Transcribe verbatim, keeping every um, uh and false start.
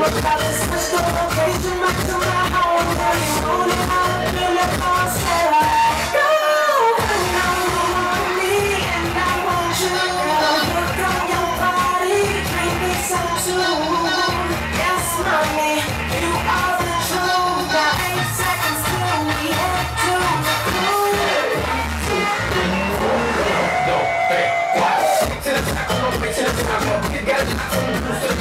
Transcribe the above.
To the top, I'm gonna to the top, I'm gonna get it.